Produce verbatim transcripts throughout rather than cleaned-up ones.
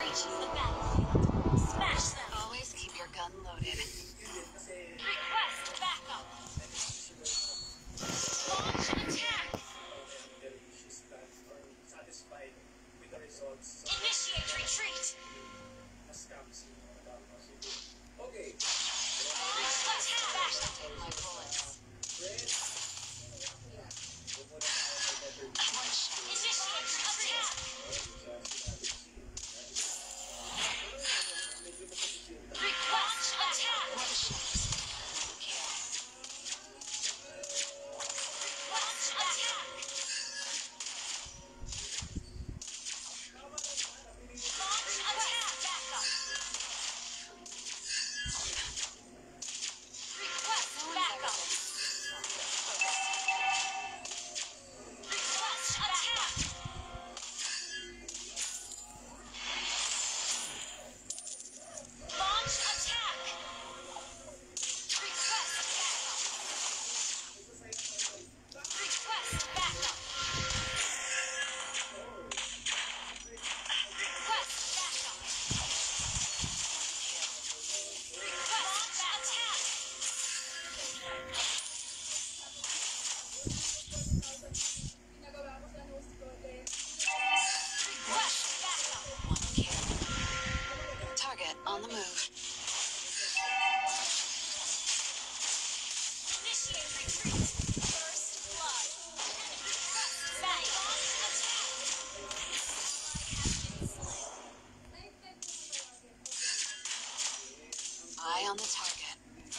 Reaching the battlefield. Smash them. Always keep your gun loaded. Request backup. Launch attack. Initiate retreat. Okay. Launch attack. Back my bullets. Initiate attack. Request attack. Request attack. Launch attack. Backup. Request backup. Request attack. Launch attack. Request backup. Request backup. Request backup. Request attack. Request backup. One kill. Target on the move. Initiate retreat. First blood. Request back. Launch attack. Eye on the target.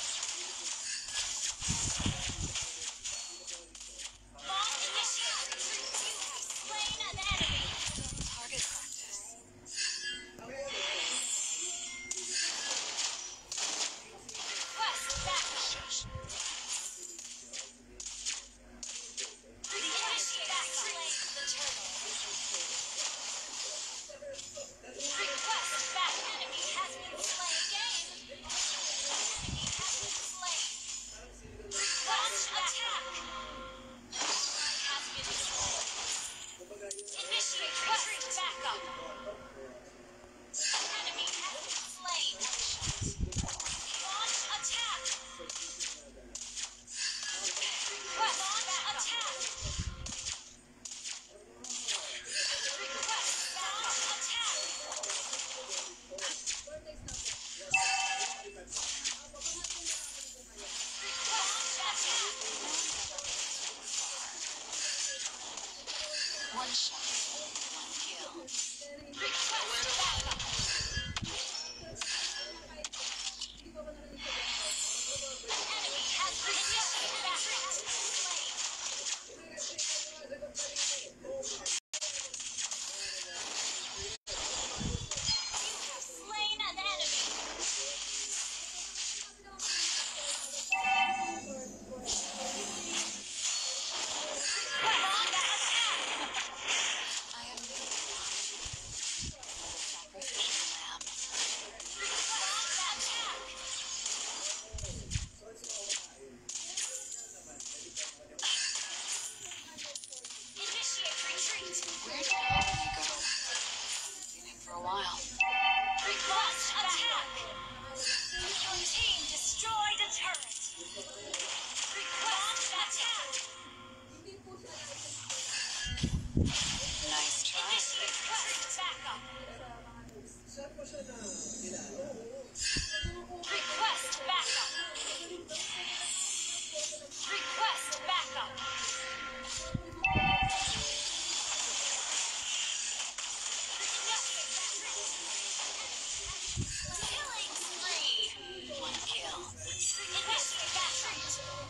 Launch initiate retreat. You have slain an enemy. Target practice. Request backup. Initiate retreat. The turtle. Request back. Enemy has been slain. Game. Enemy has been slain. Request attack. Has been slain. Initiate retreat. Backup. Enemy has been slain. Launch attack. Request launch attack. Request launch attack. Request attack. One shot, one kill. Request backup. Enemy has been initiated. You have slain an enemy. Launch attack. I am the sacrificial lamb. Request attack. Initiate retreat. Where did Harmony go? Haven't seen him for a while. Request attack. Your team destroyed a turret. Request attack. Nice try. Initiate request backup. Request backup. Request backup. Killing spree. One kill. Initiate retreat.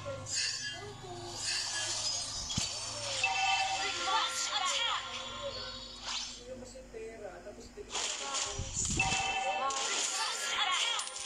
Request attack. Request attack.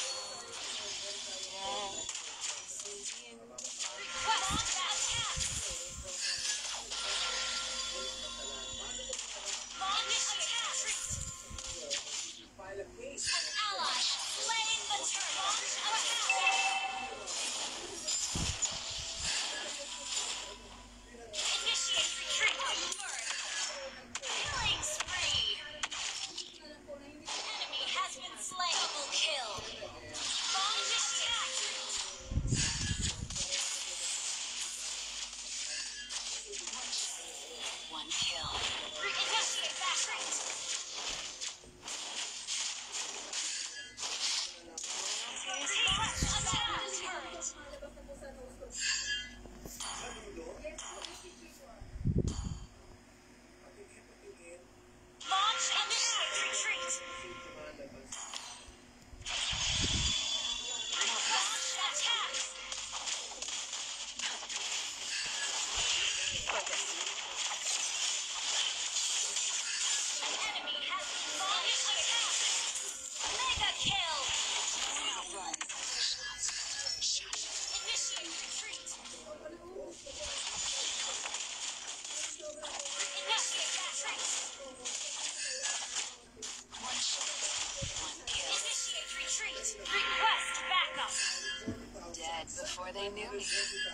they knew me.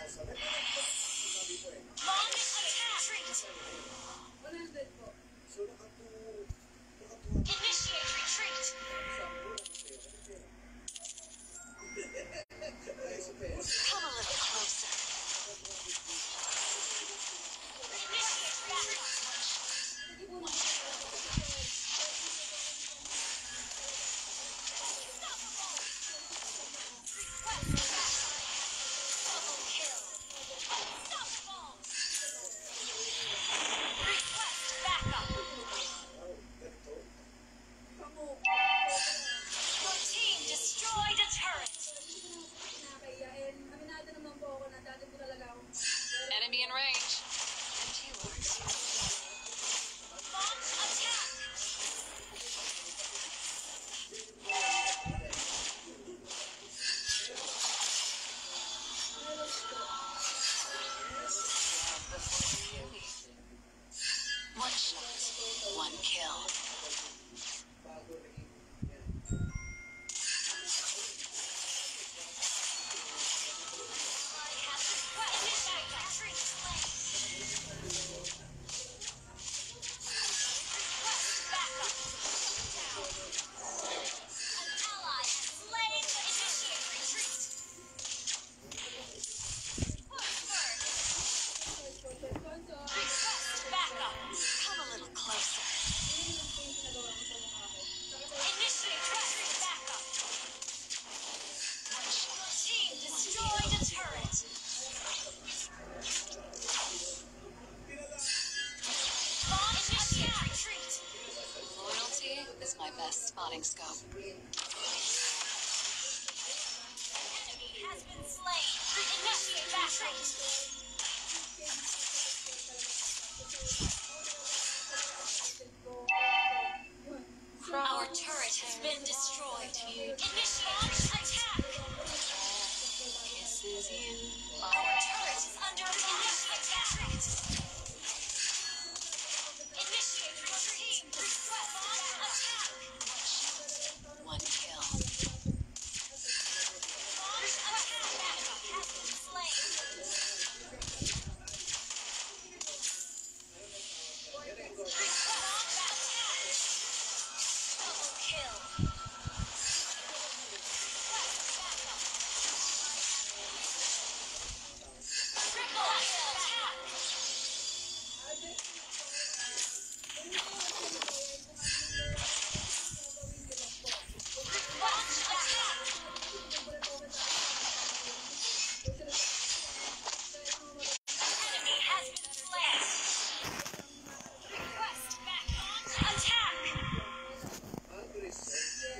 Launch attack! Initiate retreat! Come a little closer. Initiate retreat! Unstoppable! Request backup! Double kill! Unstoppable! Request backup! Your team destroyed a turret! Enemy in range. And yours. Launch attack! One shot, one kill. Come a little closer. Initiate retreat backup. Your team destroyed a turret. Launch initiate retreat. Loyalty is my best spotting scope. Enemy has been slain. Initiate retreat. Our turret has been destroyed. Initiate attack! Kisses you. Our turret is under attack! Initiate retreat! Request attack! One kill. Launch attack! Enemy has been slain. Request attack! Double kill. Triple attack. Launch attack. Enemy has been slain. Request back. Launch attack.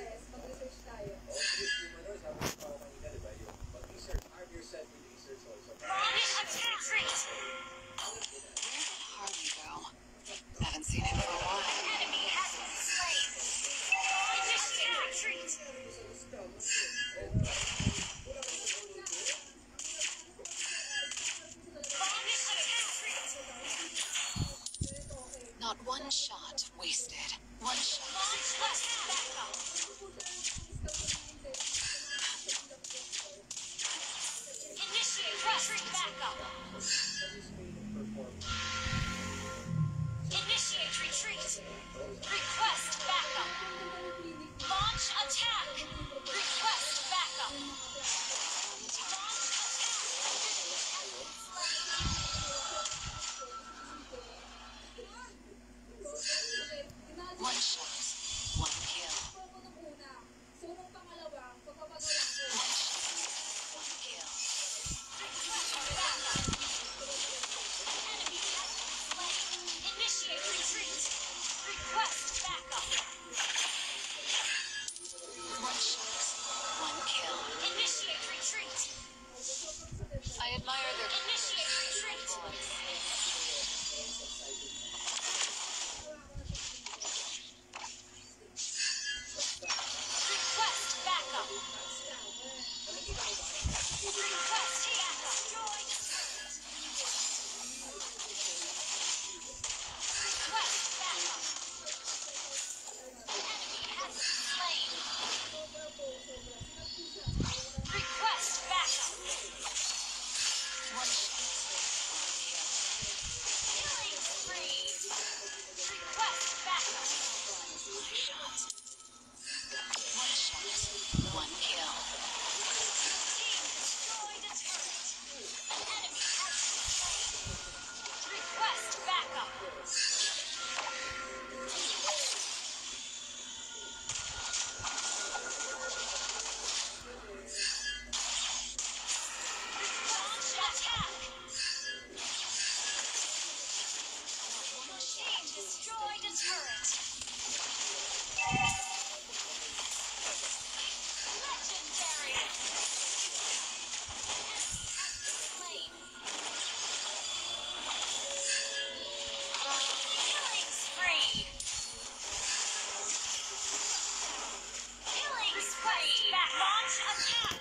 attack!